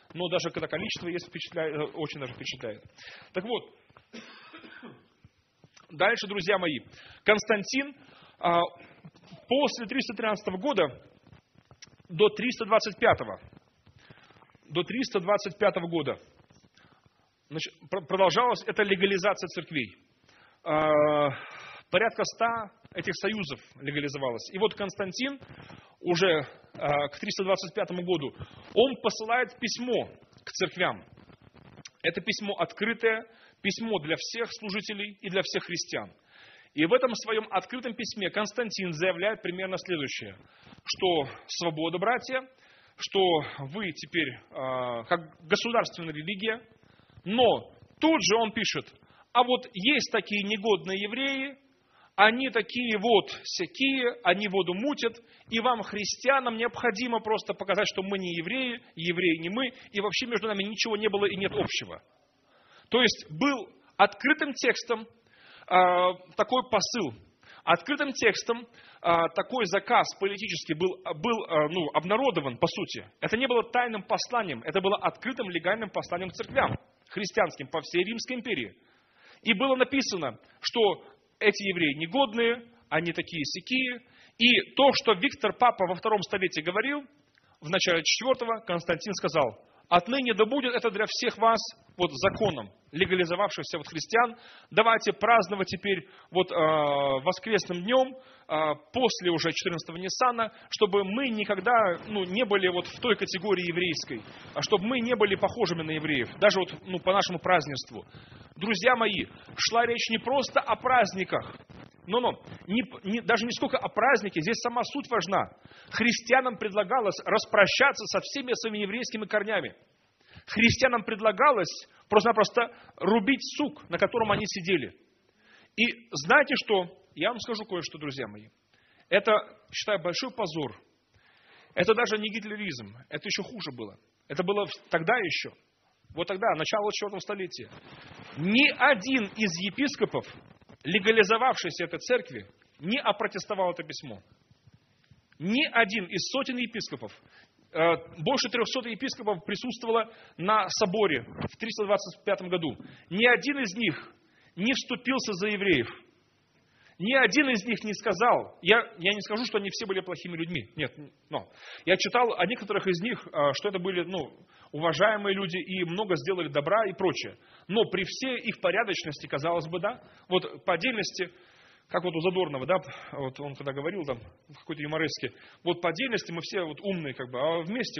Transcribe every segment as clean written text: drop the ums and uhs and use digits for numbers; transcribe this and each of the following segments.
но даже когда количество есть, впечатляет, очень даже впечатляет. Так вот, дальше, друзья мои, Константин после 313 года до 325 года продолжалась эта легализация церквей. Порядка 100 этих союзов легализовалось. И вот Константин уже к 325 году, он посылает письмо к церквям. Это письмо открытое, письмо для всех служителей и для всех христиан. И в этом своем открытом письме Константин заявляет примерно следующее, что свобода, братья, что вы теперь как государственная религия, но тут же он пишет, а вот есть такие негодные евреи, они такие вот сякие, они воду мутят, и вам, христианам, необходимо просто показать, что мы не евреи, евреи не мы, и вообще между нами ничего не было и нет общего. То есть был открытым текстом такой посыл, открытым текстом такой заказ политический был обнародован, по сути. Это не было тайным посланием, это было открытым легальным посланием к церквям христианским по всей Римской империи. И было написано, что эти евреи негодные, они такие-сякие. И то, что Виктор Папа во 2 столетии говорил, в начале 4-го Константин сказал, отныне да будет это для всех вас вот законом, легализовавшихся вот христиан. Давайте праздновать теперь вот воскресным днем, после уже 14-го Ниссана, чтобы мы никогда не были вот в той категории еврейской, а чтобы мы не были похожими на евреев, даже вот по нашему празднеству. Друзья мои, шла речь не просто о праздниках, даже не сколько о празднике, здесь сама суть важна. Христианам предлагалось распрощаться со всеми своими еврейскими корнями. Христианам предлагалось просто-напросто рубить сук, на котором они сидели. И знаете что? Я вам скажу кое-что, друзья мои. Это, считаю, большой позор. Это даже не гитлеризм. Это еще хуже было. Это было тогда еще. Вот тогда, начало 4 столетия. Ни один из епископов, легализовавшийся этой церкви, не опротестовал это письмо. Ни один из сотен епископов, больше 300 епископов присутствовало на соборе в 325 году. Ни один из них не вступился за евреев. Ни один из них не сказал, я не скажу, что они все были плохими людьми, нет, но я читал о некоторых из них, что это были уважаемые люди и много сделали добра и прочее. Но при всей их порядочности, казалось бы, да, вот по отдельности, как вот у Задорнова, да, вот он когда говорил там в какой-то юмореске, вот по отдельности мы все вот умные, как бы, а вместе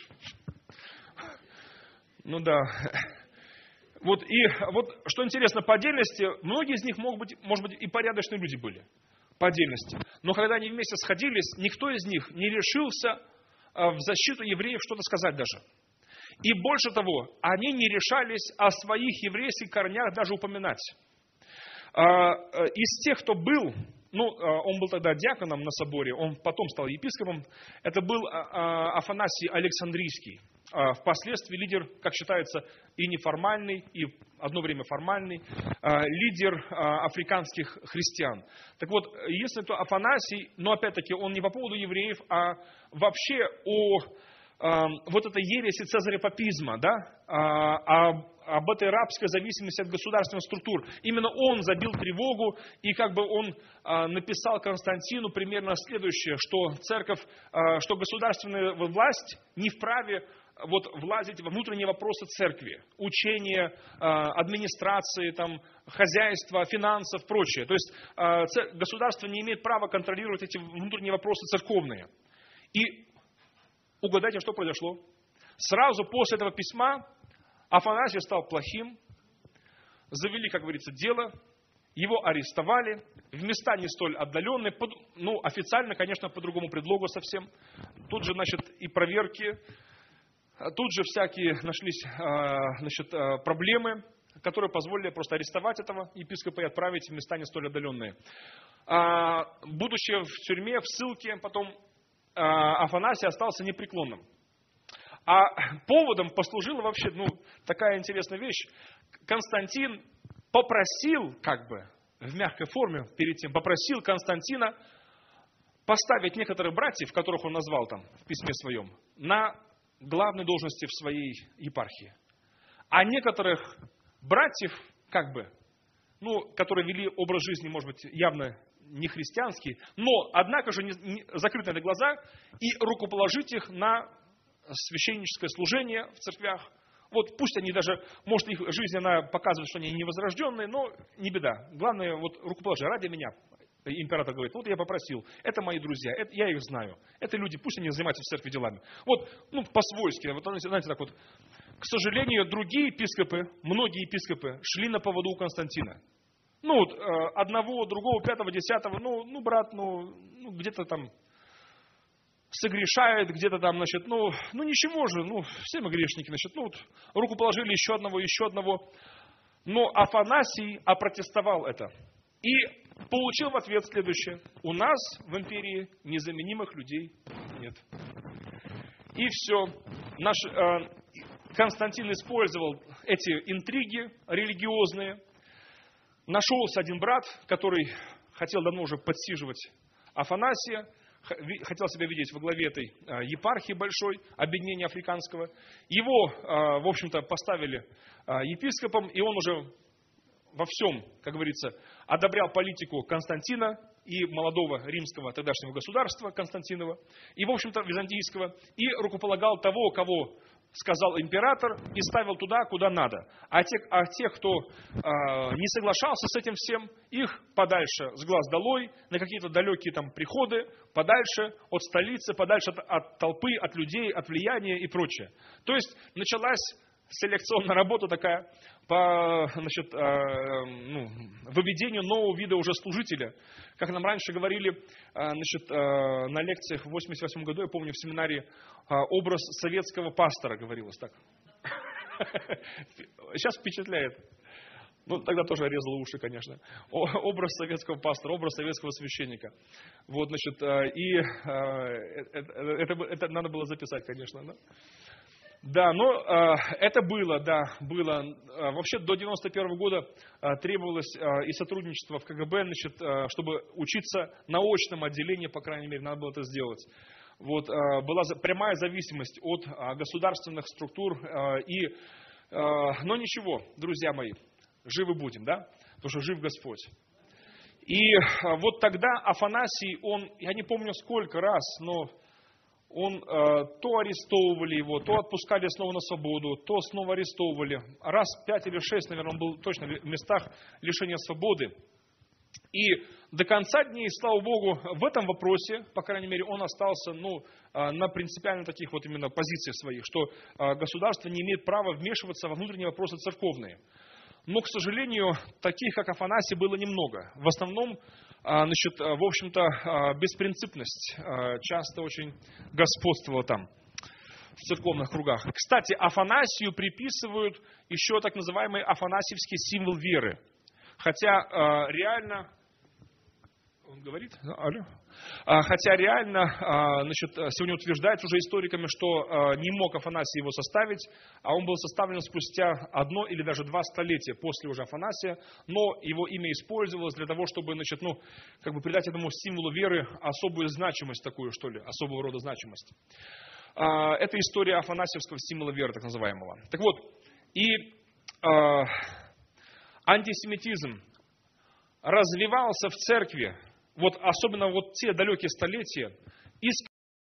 да. Вот что интересно, по отдельности, многие из них, может быть, и порядочные люди были, по отдельности. Но когда они вместе сходились, никто из них не решился в защиту евреев что-то сказать даже. И больше того, они не решались о своих еврейских корнях даже упоминать. Из тех, кто был, он был тогда диаконом на соборе, он потом стал епископом, это был Афанасий Александрийский. Впоследствии лидер, как считается, и неформальный, и одно время формальный, лидер африканских христиан. Так вот, если это Афанасий, но опять-таки он не по поводу евреев, а вообще вот этой ереси цезарепапизма, да, об этой рабской зависимости от государственных структур. Именно он забил тревогу, и он написал Константину примерно следующее, что церковь, что государственная власть не вправе влазить во внутренние вопросы церкви, учения, администрации, хозяйства, финансов, прочее. То есть государство не имеет права контролировать эти внутренние вопросы церковные. И угадайте, что произошло? Сразу после этого письма Афанасий стал плохим, завели, как говорится, дело, его арестовали в места не столь отдаленные, официально, конечно, по другому предлогу совсем. Тут же, и проверки, тут же всякие нашлись, проблемы, которые позволили просто арестовать этого епископа и отправить в места не столь отдаленные. Будучи в тюрьме, в ссылке, потом Афанасий остался непреклонным. А поводом послужила вообще, такая интересная вещь. Константин попросил, в мягкой форме, перед тем, попросил Константина поставить некоторых братьев, которых он назвал в письме своем, на главной должности в своей епархии. А некоторых братьев, которые вели образ жизни, может быть, явно не христианский, но, однако же, закрыть на это глаза и рукоположить их на священническое служение в церквях. Вот пусть они даже, может, их жизнь, она показывает, что они невозрожденные, но не беда. Главное, вот рукоположи ради меня. Император говорит, вот я попросил, это мои друзья, я их знаю. Это люди, пусть они занимаются в церкви делами. Вот, по-свойски, вот, знаете, так вот. К сожалению, другие епископы, многие епископы шли на поводу у Константина. Одного, другого, пятого, десятого, брат, где-то там согрешает, где-то там, ничего же, все мы грешники, руку положили еще одного. Но Афанасий опротестовал это. И получил в ответ следующее. У нас в империи незаменимых людей нет. И все. Константин использовал эти интриги религиозные. Нашелся один брат, который хотел давно уже подсиживать Афанасия, хотел себя видеть во главе этой епархии большой, объединения африканского. Его, в общем-то, поставили епископом, и он уже во всем, как говорится, одобрял политику Константина и молодого римского тогдашнего государства Константинова, и, в общем-то, византийского, и рукополагал того, кого сказал император, и ставил туда, куда надо. А тех, кто не соглашался с этим всем, их подальше, с глаз долой, на какие-то далекие там приходы, подальше от столицы, подальше от толпы, от людей, от влияния и прочее. То есть началась селекционная работа такая по выведению нового вида уже служителя. Как нам раньше говорили на лекциях в 1988 году, я помню, в семинаре образ советского пастора говорилось так. Сейчас впечатляет. Тогда тоже резало уши, конечно. Образ советского пастора, образ советского священника. Это надо было записать, конечно, да? Да, это было. Вообще до 1991 года требовалось и сотрудничество в КГБ, чтобы учиться на очном отделении, по крайней мере, надо было это сделать. Была прямая зависимость от государственных структур. Но ничего, друзья мои, живы будем, да? Потому что жив Господь. И вот тогда Афанасий, я не помню сколько раз, но он то арестовывали его, то отпускали снова на свободу, то снова арестовывали. Раз 5 или 6, наверное, он был точно в местах лишения свободы. И до конца дней, слава Богу, в этом вопросе, по крайней мере, он остался на принципиально таких вот именно позициях своих, что государство не имеет права вмешиваться во внутренние вопросы церковные. Но, к сожалению, таких, как Афанасий, было немного. В основном, в общем-то, беспринципность часто очень господствовала там, в церковных кругах. Кстати, Афанасию приписывают еще так называемый афанасьевский символ веры. Хотя реально... Он говорит? Алло. Хотя реально, сегодня утверждается уже историками, что не мог Афанасий его составить, а он был составлен спустя 1 или даже 2 столетия после уже Афанасия, но его имя использовалось для того, чтобы, придать этому символу веры особую значимость такую, что ли, особого рода значимость. Это история афанасьевского символа веры, так называемого. Так вот, и антисемитизм развивался в церкви, особенно те далекие столетия, из